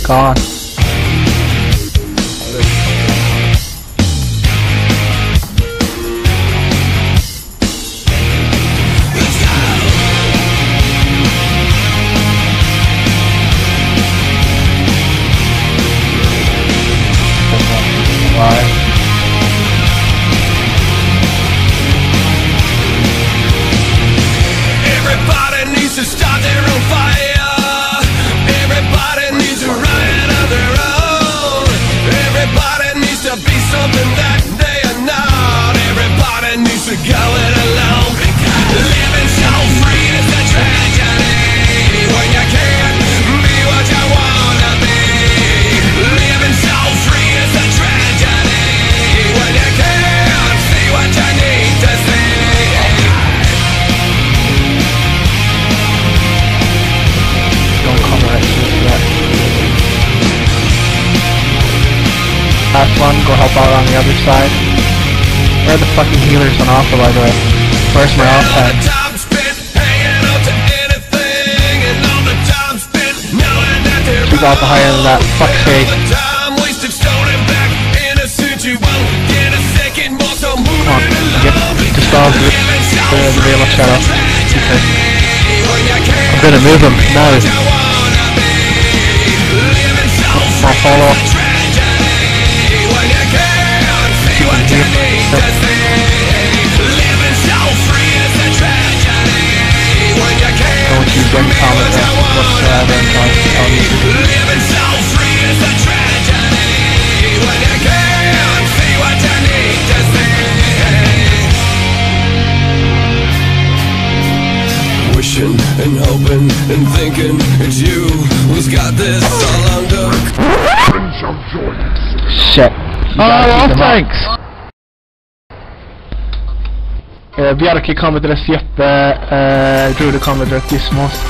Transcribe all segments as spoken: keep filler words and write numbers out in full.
gone. Why? Everybody needs to start their own fire. Everybody needs to riot of their own. Everybody needs to be something that they are not. Everybody needs to go it alone. Living so free is a tragedy when you can't be what you wanna be. Living so free is a tragedy when you can't see what you need to see. Don't come right through that. Last one, go help out on the other side. Where are the fucking healers on offer, by the way? Where's my off head? Keep off the higher than that, fuck's sake. Come on, get dispelled the, the, the Veil of Shadow. Okay. I'm gonna move him now. I'll follow. Keep him here. Don't you bring comment whatsoever and try to tell you. Living so free is a tragedy when you can't see what you need to see. Wishing and hoping and thinking it's you who's got this all under. Shit. Oh, thanks! Uh, Bjarke kommer til å slippe uh, Druid kommer til å kiss most.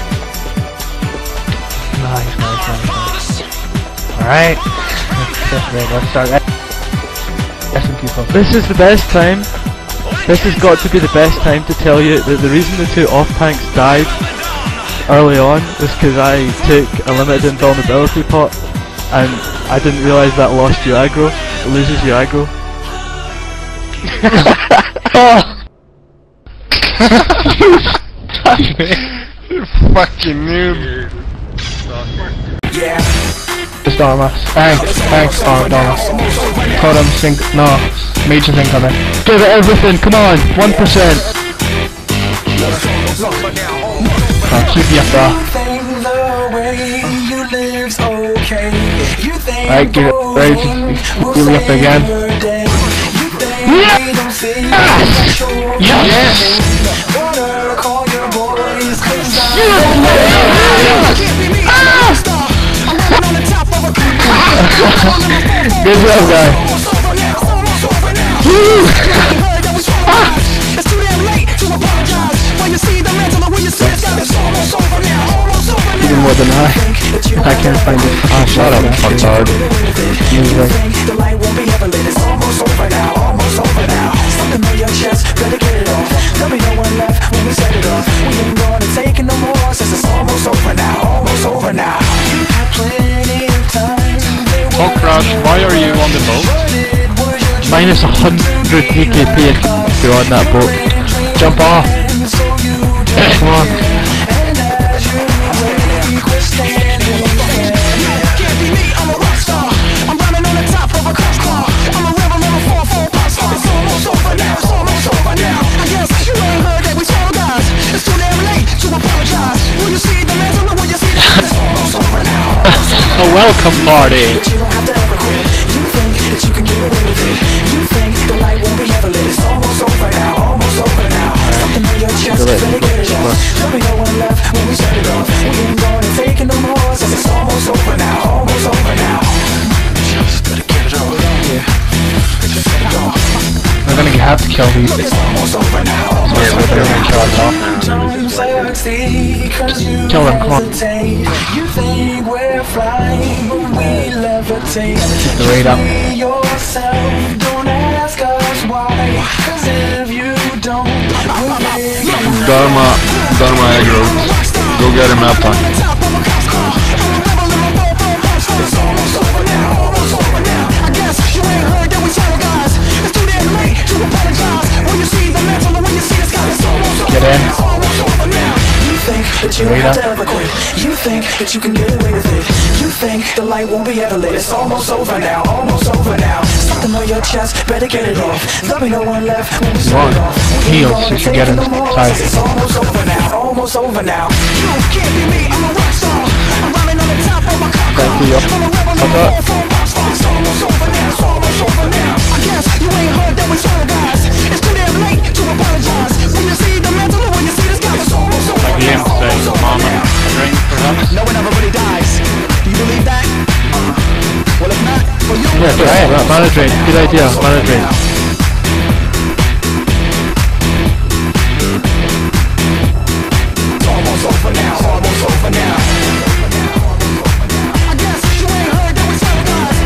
Nice, nice, nice, nice. Alright. Let's start. S and P focus. This is the best time. This has got to be the best time to tell you that the reason the two off tanks died early on was because I took a limited invulnerability pot and I didn't realise that lost you aggro. It loses you aggro. Oh! You fucking noob. Just Dormas. Thanks, thanks, oh, Dormas. Totem sync, no, major sync on it. Give it everything, come on, one percent. Oh, keep you up there. Alright, give it, ready to give me up again. Yes! Yes! Yes! Good job, guys. Even more than I. I can't find it. Ah, shut up, fucktard. Music. Oh Crash, why are you on the boat? Minus one hundred D K P if you're on that boat. Jump off! Come on! A welcome party! We're gonna have to kill these. Yeah, we're gonna kill us off. Kill them, come on. Keep the raid up. Dharma, Dharma aggro. Go get him out time. Get in. That you don't have to ever quit. You think that you can get away with it. You think the light won't be ever lit. It's almost over now, almost over now. Something on your chest, better get it off. There'll be no one left when we start it off. Heals, you should get inside. It's almost over now, almost over now. You can't be me, I'm a rock star. I'm rhyming on the top of my car. Thank you. I'm a rebel, I'm a it's almost over now, it's almost over now. I guess you ain't heard that we try, guys. It's too damn late to apologize. When you see the mantle, when you see the sky, it's almost over now. Glimpse of Mama drink perhaps? No one ever really dies. Do you believe that? Well, if not, for you. Yeah, try it. Mana drain. Good idea. Mana drain. It's almost over now. It's almost over now. I guess you ain't heard that we tell guys.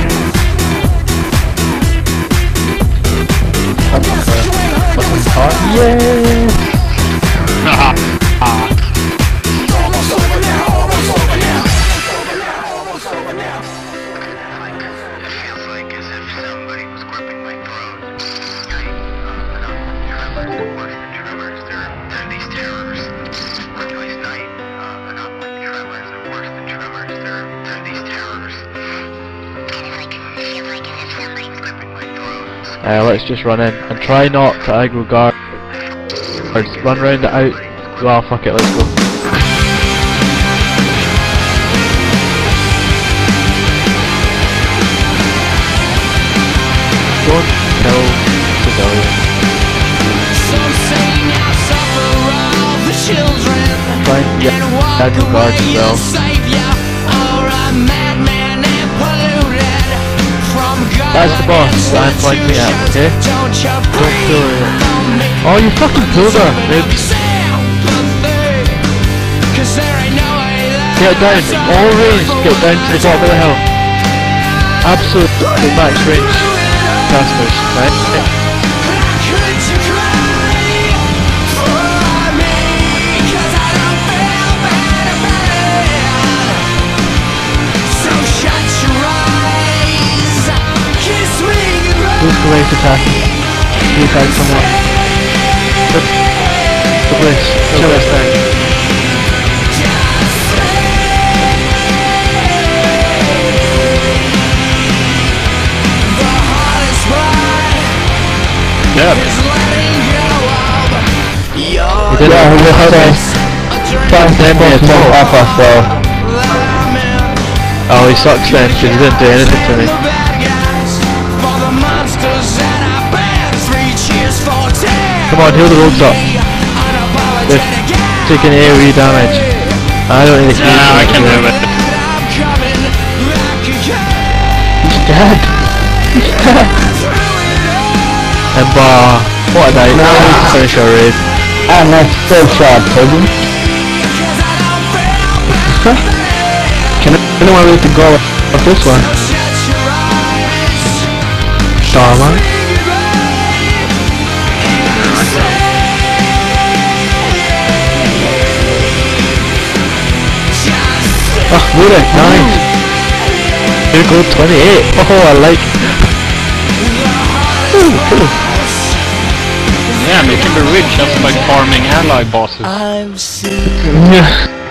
I guess you ain't heard that we tell guys. Yeah. Haha. It's almost over now. Almost over now. Almost over now. Feels like as if somebody was gripping my throat. I, uh, tremors, worse than tremors. They're, they're these terrors. Workplace night, uh, but not like tremors. They're worse than tremors. They're, they're these terrors. Kind of like, feels like as if somebody was gripping my throat. Uh, let's just run in and try not to aggro guard. Or just run round it out. Well, fuck it. Let's go. Don't kill civilians. Some say now suffer all the children. Try and get And walk aggro guard as away well. the savior, or a madman and polluted from God. That's the boss that I'm pointing at, okay? Don't you Don't kill her. from me. Oh, you fucking pulled her! Dude. Sympathy, 'cause there ain't no way that Get down! All range! Get down to the top of the hill! Absolute max range casters, right? could you cry for me? 'Cause I don't feel bad about it. So shut your eyes, kiss me goodbye. Who's the way to attack? You attack someone. Good. The place. Kill this thing. Yeah. We did Yeah, it. we had a five Then we boss attacked. off us, so Oh, he sucks then, because he didn't do anything to me. Come on, heal the roads up. They're taking AoE damage. I don't need to heal. Nah, I can do it. He's dead. He's dead. And bah, what a night. Now we need to finish our raid. and that's still shot, Toby. Can anyone read the goal of this one? Starlight. Oh, really? Nice. Here go twenty-eight. Oh, I like. Ooh, cool. Yeah, you can be rich just by farming ally bosses. I'm sick. Yeah.